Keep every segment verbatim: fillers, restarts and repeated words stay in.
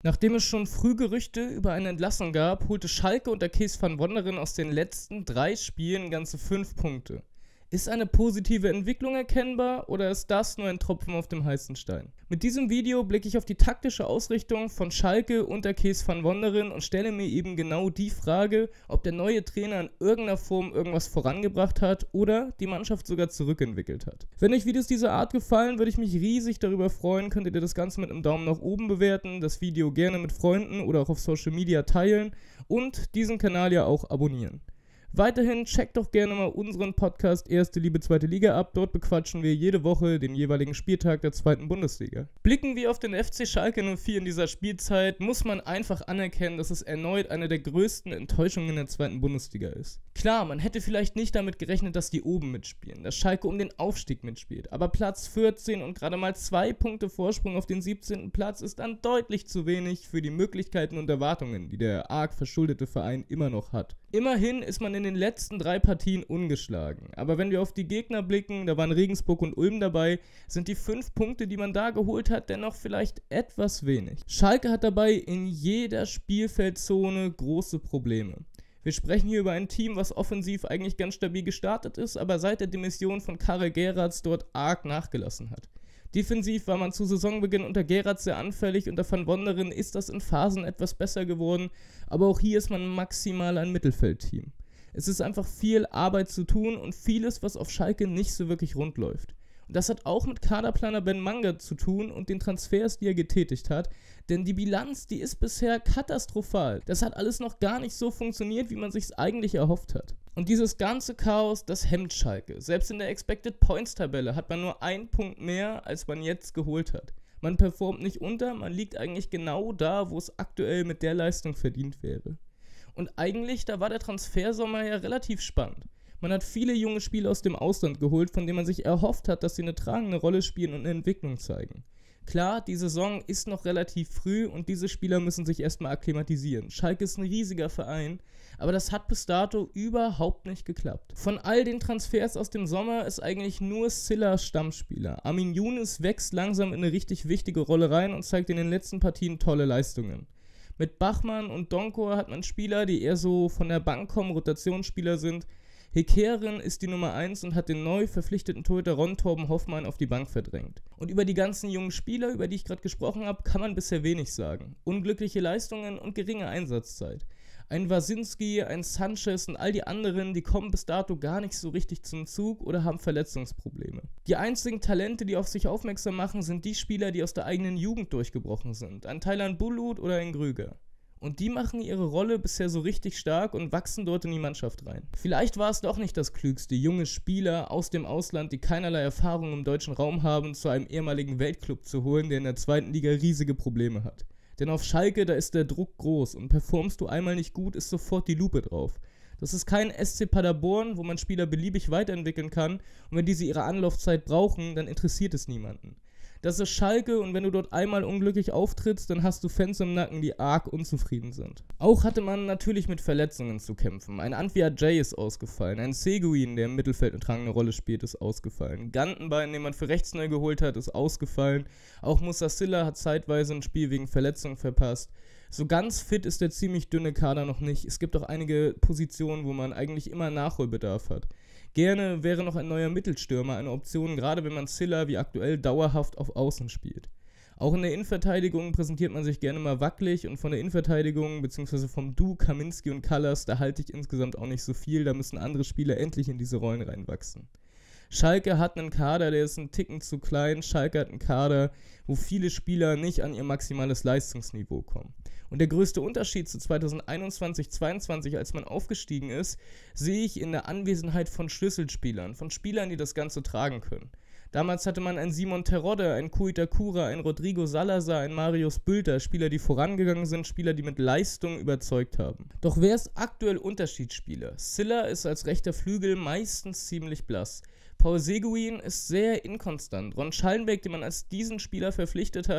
Nachdem es schon früh Gerüchte über eine Entlassung gab, holte Schalke unter Kees van Wonderen aus den letzten drei Spielen ganze fünf Punkte. Ist eine positive Entwicklung erkennbar oder ist das nur ein Tropfen auf dem heißen Stein? Mit diesem Video blicke ich auf die taktische Ausrichtung von Schalke unter Kees van Wonderen und stelle mir eben genau die Frage, ob der neue Trainer in irgendeiner Form irgendwas vorangebracht hat oder die Mannschaft sogar zurückentwickelt hat. Wenn euch Videos dieser Art gefallen, würde ich mich riesig darüber freuen, könntet ihr das Ganze mit einem Daumen nach oben bewerten, das Video gerne mit Freunden oder auch auf Social Media teilen und diesen Kanal ja auch abonnieren. Weiterhin checkt doch gerne mal unseren Podcast Erste Liebe, Zweite Liga ab. Dort bequatschen wir jede Woche den jeweiligen Spieltag der zweiten Bundesliga. Blicken wir auf den F C Schalke null vier in dieser Spielzeit, muss man einfach anerkennen, dass es erneut eine der größten Enttäuschungen in der zweiten Bundesliga ist. Klar, man hätte vielleicht nicht damit gerechnet, dass die oben mitspielen, dass Schalke um den Aufstieg mitspielt. Aber Platz vierzehn und gerade mal zwei Punkte Vorsprung auf den siebzehnten Platz ist dann deutlich zu wenig für die Möglichkeiten und Erwartungen, die der arg verschuldete Verein immer noch hat. Immerhin ist man in den letzten drei Partien ungeschlagen. Aber wenn wir auf die Gegner blicken, da waren Regensburg und Ulm dabei, sind die fünf Punkte, die man da geholt hat, dennoch vielleicht etwas wenig. Schalke hat dabei in jeder Spielfeldzone große Probleme. Wir sprechen hier über ein Team, was offensiv eigentlich ganz stabil gestartet ist, aber seit der Demission von Karel Geratz dort arg nachgelassen hat. Defensiv war man zu Saisonbeginn unter Geratz sehr anfällig, unter Van Wonderen ist das in Phasen etwas besser geworden, aber auch hier ist man maximal ein Mittelfeldteam. Es ist einfach viel Arbeit zu tun und vieles, was auf Schalke nicht so wirklich rund läuft. Und das hat auch mit Kaderplaner Ben Manga zu tun und den Transfers, die er getätigt hat, denn die Bilanz, die ist bisher katastrophal. Das hat alles noch gar nicht so funktioniert, wie man sich's eigentlich erhofft hat. Und dieses ganze Chaos, das hemmt Schalke. Selbst in der Expected Points Tabelle hat man nur einen Punkt mehr, als man jetzt geholt hat. Man performt nicht unter, man liegt eigentlich genau da, wo es aktuell mit der Leistung verdient wäre. Und eigentlich, da war der Transfersommer ja relativ spannend. Man hat viele junge Spieler aus dem Ausland geholt, von denen man sich erhofft hat, dass sie eine tragende Rolle spielen und eine Entwicklung zeigen. Klar, die Saison ist noch relativ früh und diese Spieler müssen sich erstmal akklimatisieren. Schalke ist ein riesiger Verein, aber das hat bis dato überhaupt nicht geklappt. Von all den Transfers aus dem Sommer ist eigentlich nur Silla Stammspieler. Armin Younes wächst langsam in eine richtig wichtige Rolle rein und zeigt in den letzten Partien tolle Leistungen. Mit Bachmann und Donkor hat man Spieler, die eher so von der Bank kommen, Rotationsspieler sind. Hekeren ist die Nummer eins und hat den neu verpflichteten Torhüter Ron Torben Hoffmann auf die Bank verdrängt. Und über die ganzen jungen Spieler, über die ich gerade gesprochen habe, kann man bisher wenig sagen. Unglückliche Leistungen und geringe Einsatzzeit. Ein Wasinski, ein Sanchez und all die anderen, die kommen bis dato gar nicht so richtig zum Zug oder haben Verletzungsprobleme. Die einzigen Talente, die auf sich aufmerksam machen, sind die Spieler, die aus der eigenen Jugend durchgebrochen sind. Ein Taylan Bulut oder ein Grüger. Und die machen ihre Rolle bisher so richtig stark und wachsen dort in die Mannschaft rein. Vielleicht war es doch nicht das Klügste, junge Spieler aus dem Ausland, die keinerlei Erfahrung im deutschen Raum haben, zu einem ehemaligen Weltclub zu holen, der in der zweiten Liga riesige Probleme hat. Denn auf Schalke, da ist der Druck groß und performst du einmal nicht gut, ist sofort die Lupe drauf. Das ist kein S C Paderborn, wo man Spieler beliebig weiterentwickeln kann und wenn diese ihre Anlaufzeit brauchen, dann interessiert es niemanden. Das ist Schalke und wenn du dort einmal unglücklich auftrittst, dann hast du Fans im Nacken, die arg unzufrieden sind. Auch hatte man natürlich mit Verletzungen zu kämpfen. Ein Antwi Ajay ist ausgefallen, ein Seguin, der im Mittelfeld eine tragende Rolle spielt, ist ausgefallen. Gantenbein, den man für rechts neu geholt hat, ist ausgefallen. Auch Musa Silla hat zeitweise ein Spiel wegen Verletzung verpasst. So ganz fit ist der ziemlich dünne Kader noch nicht. Es gibt auch einige Positionen, wo man eigentlich immer Nachholbedarf hat. Gerne wäre noch ein neuer Mittelstürmer eine Option, gerade wenn man Silla wie aktuell dauerhaft auf Außen spielt. Auch in der Innenverteidigung präsentiert man sich gerne mal wackelig und von der Innenverteidigung bzw. vom Duo Kaminski und Kallas, da halte ich insgesamt auch nicht so viel, da müssen andere Spieler endlich in diese Rollen reinwachsen. Schalke hat einen Kader, der ist einen Ticken zu klein. Schalke hat einen Kader, wo viele Spieler nicht an ihr maximales Leistungsniveau kommen. Und der größte Unterschied zu zweitausendeinundzwanzig zweiundzwanzig, als man aufgestiegen ist, sehe ich in der Anwesenheit von Schlüsselspielern, von Spielern, die das Ganze tragen können. Damals hatte man einen Simon Terodde, einen Kui Takura, einen Rodrigo Salazar, einen Marius Bülter, Spieler, die vorangegangen sind, Spieler, die mit Leistung überzeugt haben. Doch wer ist aktuell Unterschiedsspieler? Silla ist als rechter Flügel meistens ziemlich blass. Paul Seguin ist sehr inkonstant. Ron Schallenberg, den man als diesen Spieler verpflichtet hat,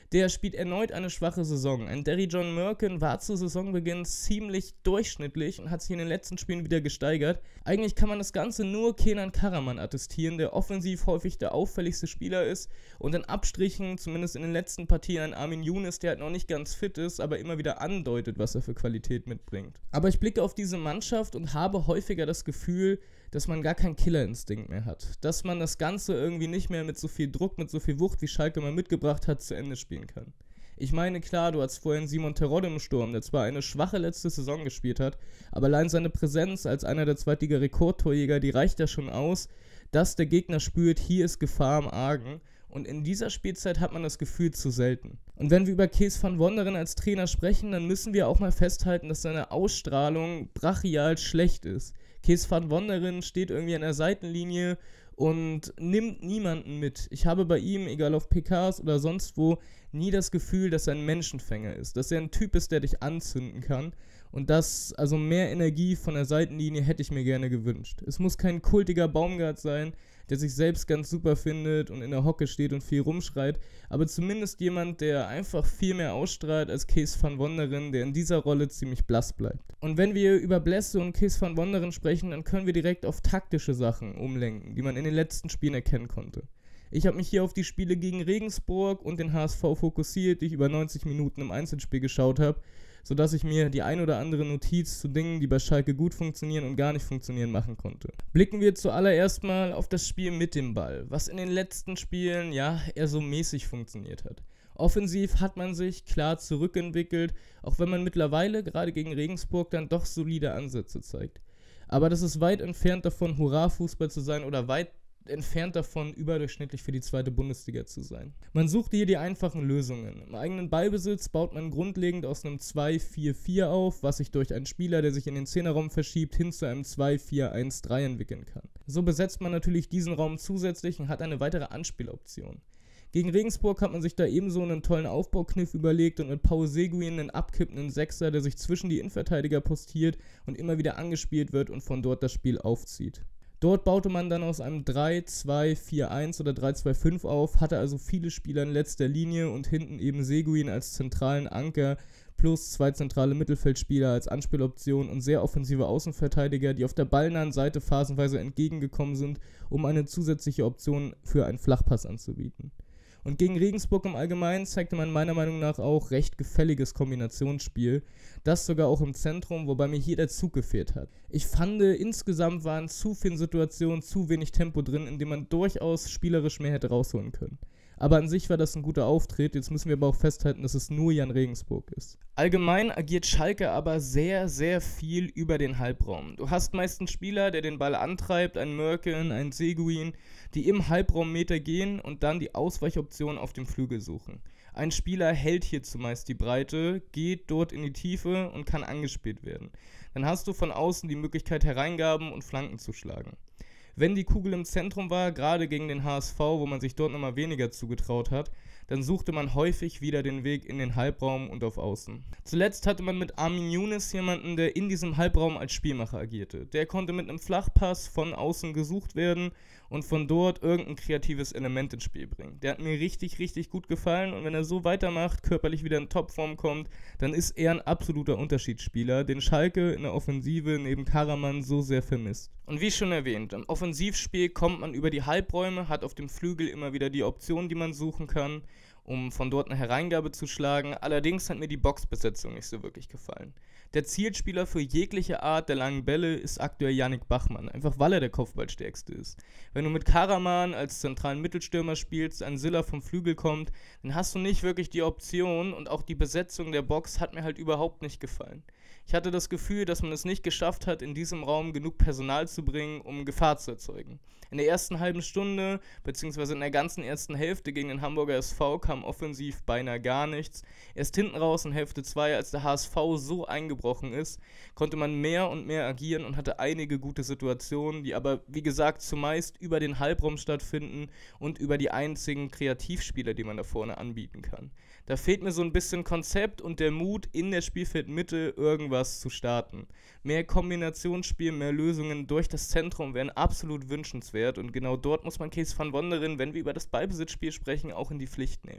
der spielt erneut eine schwache Saison. Ein Derry John Merkin war zu Saisonbeginn ziemlich durchschnittlich und hat sich in den letzten Spielen wieder gesteigert. Eigentlich kann man das Ganze nur Kenan Karaman attestieren, der offensiv häufig der auffälligste Spieler ist und in Abstrichen, zumindest in den letzten Partien, ein Armin Younes, der halt noch nicht ganz fit ist, aber immer wieder andeutet, was er für Qualität mitbringt. Aber ich blicke auf diese Mannschaft und habe häufiger das Gefühl, dass man gar keinen Killerinstinkt mehr hat. Dass man das Ganze irgendwie nicht mehr mit so viel Druck, mit so viel Wucht, wie Schalke mal mitgebracht hat, zu Ende spielen kann. Ich meine, klar, du hast vorhin Simon Terodde im Sturm, der zwar eine schwache letzte Saison gespielt hat, aber allein seine Präsenz als einer der Zweitliga-Rekordtorjäger, die reicht ja schon aus, dass der Gegner spürt, hier ist Gefahr im Argen. Und in dieser Spielzeit hat man das Gefühl zu selten. Und wenn wir über Kees van Wonderen als Trainer sprechen, dann müssen wir auch mal festhalten, dass seine Ausstrahlung brachial schlecht ist. Kees van Wonderen steht irgendwie an der Seitenlinie und nimmt niemanden mit. Ich habe bei ihm, egal auf P Ks oder sonst wo, nie das Gefühl, dass er ein Menschenfänger ist. Dass er ein Typ ist, der dich anzünden kann. Und das, also mehr Energie von der Seitenlinie hätte ich mir gerne gewünscht. Es muss kein kultiger Baumgart sein, der sich selbst ganz super findet und in der Hocke steht und viel rumschreit, aber zumindest jemand, der einfach viel mehr ausstrahlt als Kees van Wonderen, der in dieser Rolle ziemlich blass bleibt. Und wenn wir über Blesse und Kees van Wonderen sprechen, dann können wir direkt auf taktische Sachen umlenken, die man in den letzten Spielen erkennen konnte. Ich habe mich hier auf die Spiele gegen Regensburg und den H S V fokussiert, die ich über neunzig Minuten im Einzelspiel geschaut habe, sodass ich mir die ein oder andere Notiz zu Dingen, die bei Schalke gut funktionieren und gar nicht funktionieren, machen konnte. Blicken wir zuallererst mal auf das Spiel mit dem Ball, was in den letzten Spielen ja eher so mäßig funktioniert hat. Offensiv hat man sich klar zurückentwickelt, auch wenn man mittlerweile gerade gegen Regensburg dann doch solide Ansätze zeigt. Aber das ist weit entfernt davon, Hurra-Fußball zu sein oder weit entfernt davon, überdurchschnittlich für die zweite Bundesliga zu sein. Man sucht hier die einfachen Lösungen. Im eigenen Ballbesitz baut man grundlegend aus einem zwei vier vier auf, was sich durch einen Spieler, der sich in den Zehnerraum verschiebt, hin zu einem zwei vier eins drei entwickeln kann. So besetzt man natürlich diesen Raum zusätzlich und hat eine weitere Anspieloption. Gegen Regensburg hat man sich da ebenso einen tollen Aufbaukniff überlegt und mit Paul Seguin einen abkippenden Sechser, der sich zwischen die Innenverteidiger postiert und immer wieder angespielt wird und von dort das Spiel aufzieht. Dort baute man dann aus einem drei zwei vier eins oder drei zwei fünf auf, hatte also viele Spieler in letzter Linie und hinten eben Seguin als zentralen Anker plus zwei zentrale Mittelfeldspieler als Anspieloption und sehr offensive Außenverteidiger, die auf der ballnahen Seite phasenweise entgegengekommen sind, um eine zusätzliche Option für einen Flachpass anzubieten. Und gegen Regensburg im Allgemeinen zeigte man meiner Meinung nach auch recht gefälliges Kombinationsspiel. Das sogar auch im Zentrum, wobei mir hier der Zug gefehlt hat. Ich fand, insgesamt waren zu viele Situationen, zu wenig Tempo drin, in dem man durchaus spielerisch mehr hätte rausholen können. Aber an sich war das ein guter Auftritt, jetzt müssen wir aber auch festhalten, dass es nur Jan Regensburg ist. Allgemein agiert Schalke aber sehr, sehr viel über den Halbraum. Du hast meistens Spieler, der den Ball antreibt, ein Merkin, ein Seguin, die im Halbraummeter gehen und dann die Ausweichoption auf dem Flügel suchen. Ein Spieler hält hier zumeist die Breite, geht dort in die Tiefe und kann angespielt werden. Dann hast du von außen die Möglichkeit, Hereingaben und Flanken zu schlagen. Wenn die Kugel im Zentrum war, gerade gegen den H S V, wo man sich dort nochmal weniger zugetraut hat, dann suchte man häufig wieder den Weg in den Halbraum und auf Außen. Zuletzt hatte man mit Armin Younes jemanden, der in diesem Halbraum als Spielmacher agierte. Der konnte mit einem Flachpass von außen gesucht werden und von dort irgendein kreatives Element ins Spiel bringen. Der hat mir richtig, richtig gut gefallen und wenn er so weitermacht, körperlich wieder in Topform kommt, dann ist er ein absoluter Unterschiedsspieler, den Schalke in der Offensive neben Karaman so sehr vermisst. Und wie schon erwähnt, im Offensivspiel kommt man über die Halbräume, hat auf dem Flügel immer wieder die Option, die man suchen kann, um von dort eine Hereingabe zu schlagen. Allerdings hat mir die Boxbesetzung nicht so wirklich gefallen. Der Zielspieler für jegliche Art der langen Bälle ist aktuell Yannick Bachmann, einfach weil er der Kopfballstärkste ist. Wenn du mit Karaman als zentralen Mittelstürmer spielst, ein Silla vom Flügel kommt, dann hast du nicht wirklich die Option und auch die Besetzung der Box hat mir halt überhaupt nicht gefallen. Ich hatte das Gefühl, dass man es nicht geschafft hat, in diesem Raum genug Personal zu bringen, um Gefahr zu erzeugen. In der ersten halben Stunde, beziehungsweise in der ganzen ersten Hälfte gegen den Hamburger S V kam offensiv beinahe gar nichts. Erst hinten raus in Hälfte zwei, als der H S V so eingebrochen ist, konnte man mehr und mehr agieren und hatte einige gute Situationen, die aber, wie gesagt, zumeist über den Halbraum stattfinden und über die einzigen Kreativspieler, die man da vorne anbieten kann. Da fehlt mir so ein bisschen Konzept und der Mut, in der Spielfeldmitte irgendwas zu starten. Mehr Kombinationsspiel, mehr Lösungen durch das Zentrum wären absolut wünschenswert und genau dort muss man Kees van Wonderen, wenn wir über das Ballbesitzspiel sprechen, auch in die Pflicht nehmen.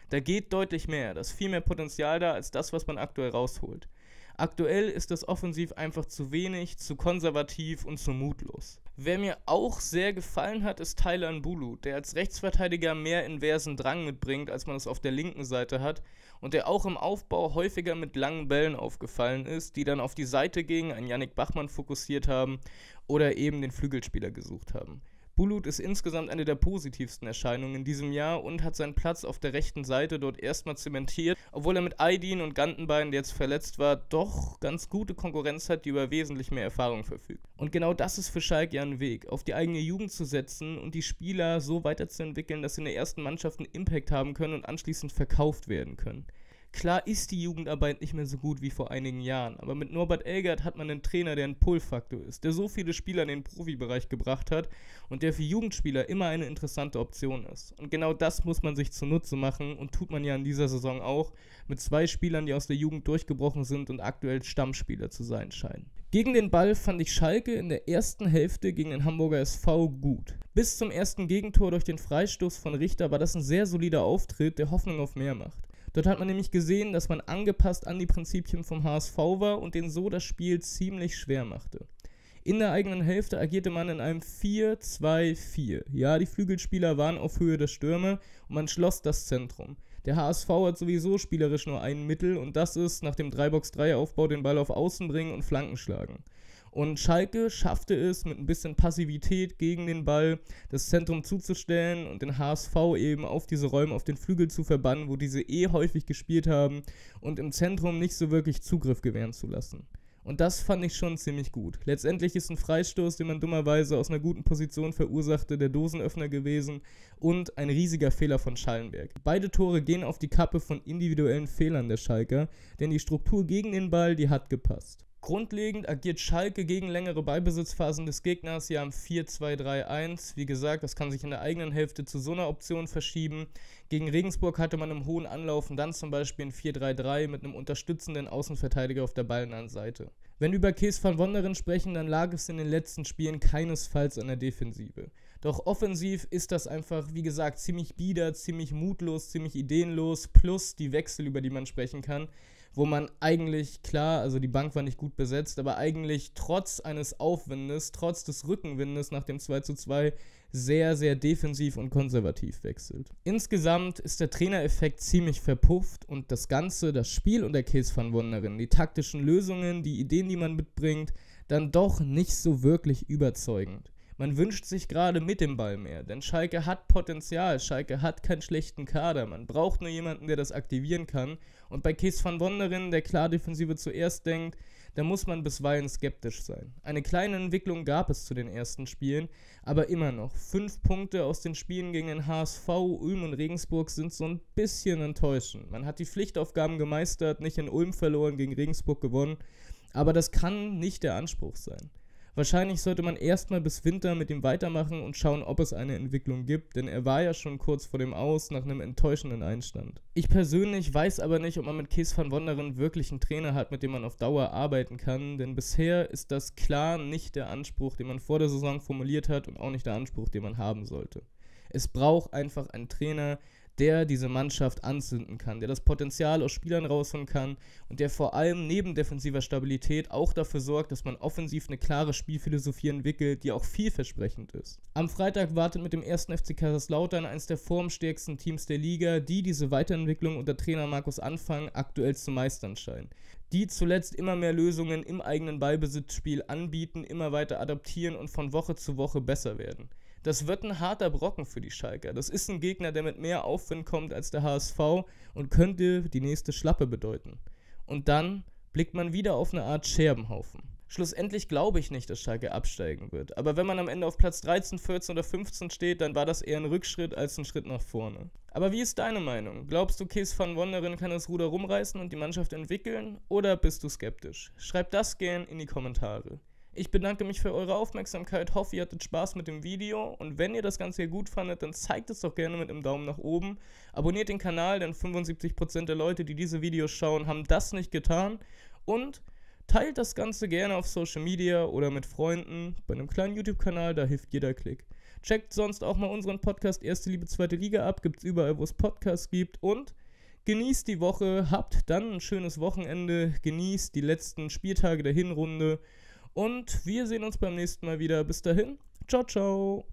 Da geht deutlich mehr, da ist viel mehr Potenzial da, als das, was man aktuell rausholt. Aktuell ist das offensiv einfach zu wenig, zu konservativ und zu mutlos. Wer mir auch sehr gefallen hat, ist Tyler Nbulu, der als Rechtsverteidiger mehr inversen Drang mitbringt, als man es auf der linken Seite hat und der auch im Aufbau häufiger mit langen Bällen aufgefallen ist, die dann auf die Seite gingen, einen Yannick Bachmann fokussiert haben oder eben den Flügelspieler gesucht haben. Bulut ist insgesamt eine der positivsten Erscheinungen in diesem Jahr und hat seinen Platz auf der rechten Seite dort erstmal zementiert, obwohl er mit Aydin und Gantenbein, der jetzt verletzt war, doch ganz gute Konkurrenz hat, die über wesentlich mehr Erfahrung verfügt. Und genau das ist für Schalke ja ein Weg, auf die eigene Jugend zu setzen und die Spieler so weiterzuentwickeln, dass sie in der ersten Mannschaft einen Impact haben können und anschließend verkauft werden können. Klar ist die Jugendarbeit nicht mehr so gut wie vor einigen Jahren, aber mit Norbert Elgert hat man einen Trainer, der ein Pull-Faktor ist, der so viele Spieler in den Profibereich gebracht hat und der für Jugendspieler immer eine interessante Option ist. Und genau das muss man sich zunutze machen und tut man ja in dieser Saison auch mit zwei Spielern, die aus der Jugend durchgebrochen sind und aktuell Stammspieler zu sein scheinen. Gegen den Ball fand ich Schalke in der ersten Hälfte gegen den Hamburger S V gut. Bis zum ersten Gegentor durch den Freistoß von Richter war das ein sehr solider Auftritt, der Hoffnung auf mehr macht. Dort hat man nämlich gesehen, dass man angepasst an die Prinzipien vom H S V war und denen so das Spiel ziemlich schwer machte. In der eigenen Hälfte agierte man in einem vier zwei vier. Ja, die Flügelspieler waren auf Höhe der Stürme und man schloss das Zentrum. Der H S V hat sowieso spielerisch nur ein Mittel und das ist nach dem drei Box drei Aufbau den Ball auf Außen bringen und Flanken schlagen. Und Schalke schaffte es mit ein bisschen Passivität gegen den Ball, das Zentrum zuzustellen und den H S V eben auf diese Räume auf den Flügel zu verbannen, wo diese eh häufig gespielt haben und im Zentrum nicht so wirklich Zugriff gewähren zu lassen. Und das fand ich schon ziemlich gut. Letztendlich ist ein Freistoß, den man dummerweise aus einer guten Position verursachte, der Dosenöffner gewesen und ein riesiger Fehler von Schallenberg. Beide Tore gehen auf die Kappe von individuellen Fehlern der Schalker, denn die Struktur gegen den Ball, die hat gepasst. Grundlegend agiert Schalke gegen längere Ballbesitzphasen des Gegners ja im vier zwei drei eins. Wie gesagt, das kann sich in der eigenen Hälfte zu so einer Option verschieben. Gegen Regensburg hatte man im hohen Anlaufen dann zum Beispiel ein vier drei drei mit einem unterstützenden Außenverteidiger auf der ballnahen Seite. Wenn wir über Kees van Wonderen sprechen, dann lag es in den letzten Spielen keinesfalls an der Defensive. Doch offensiv ist das einfach, wie gesagt, ziemlich bieder, ziemlich mutlos, ziemlich ideenlos, plus die Wechsel, über die man sprechen kann, wo man eigentlich, klar, also die Bank war nicht gut besetzt, aber eigentlich trotz eines Aufwindes, trotz des Rückenwindes nach dem zwei zu zwei sehr, sehr defensiv und konservativ wechselt. Insgesamt ist der Trainereffekt ziemlich verpufft und das Ganze, das Spiel und der Kees van Wonderen, die taktischen Lösungen, die Ideen, die man mitbringt, dann doch nicht so wirklich überzeugend. Man wünscht sich gerade mit dem Ball mehr, denn Schalke hat Potenzial, Schalke hat keinen schlechten Kader, man braucht nur jemanden, der das aktivieren kann. Und bei Kees van Wonderen, der klar Defensive zuerst denkt, da muss man bisweilen skeptisch sein. Eine kleine Entwicklung gab es zu den ersten Spielen, aber immer noch. Fünf Punkte aus den Spielen gegen den H S V, Ulm und Regensburg sind so ein bisschen enttäuschend. Man hat die Pflichtaufgaben gemeistert, nicht in Ulm verloren, gegen Regensburg gewonnen, aber das kann nicht der Anspruch sein. Wahrscheinlich sollte man erstmal bis Winter mit ihm weitermachen und schauen, ob es eine Entwicklung gibt, denn er war ja schon kurz vor dem Aus nach einem enttäuschenden Einstand. Ich persönlich weiß aber nicht, ob man mit Kees van Wonderen wirklich einen Trainer hat, mit dem man auf Dauer arbeiten kann, denn bisher ist das klar nicht der Anspruch, den man vor der Saison formuliert hat und auch nicht der Anspruch, den man haben sollte. Es braucht einfach einen Trainer, der diese Mannschaft anzünden kann, der das Potenzial aus Spielern rausholen kann und der vor allem neben defensiver Stabilität auch dafür sorgt, dass man offensiv eine klare Spielphilosophie entwickelt, die auch vielversprechend ist. Am Freitag wartet mit dem ersten F C Kaiserslautern eines der formstärksten Teams der Liga, die diese Weiterentwicklung unter Trainer Markus Anfang aktuell zu meistern scheinen. Die zuletzt immer mehr Lösungen im eigenen Ballbesitzspiel anbieten, immer weiter adaptieren und von Woche zu Woche besser werden. Das wird ein harter Brocken für die Schalker. Das ist ein Gegner, der mit mehr Aufwind kommt als der H S V und könnte die nächste Schlappe bedeuten. Und dann blickt man wieder auf eine Art Scherbenhaufen. Schlussendlich glaube ich nicht, dass Schalke absteigen wird. Aber wenn man am Ende auf Platz dreizehn, vierzehn oder fünfzehn steht, dann war das eher ein Rückschritt als ein Schritt nach vorne. Aber wie ist deine Meinung? Glaubst du, Kees van Wonderen kann das Ruder rumreißen und die Mannschaft entwickeln? Oder bist du skeptisch? Schreib das gern in die Kommentare. Ich bedanke mich für eure Aufmerksamkeit, hoffe ihr hattet Spaß mit dem Video und wenn ihr das Ganze hier gut fandet, dann zeigt es doch gerne mit einem Daumen nach oben. Abonniert den Kanal, denn fünfundsiebzig Prozent der Leute, die diese Videos schauen, haben das nicht getan und teilt das Ganze gerne auf Social Media oder mit Freunden. Bei einem kleinen YouTube-Kanal, da hilft jeder Klick. Checkt sonst auch mal unseren Podcast Erste Liebe, Zweite Liga ab. Gibt's überall, wo es Podcasts gibt. Und genießt die Woche, habt dann ein schönes Wochenende, genießt die letzten Spieltage der Hinrunde. Und wir sehen uns beim nächsten Mal wieder. Bis dahin, ciao, ciao.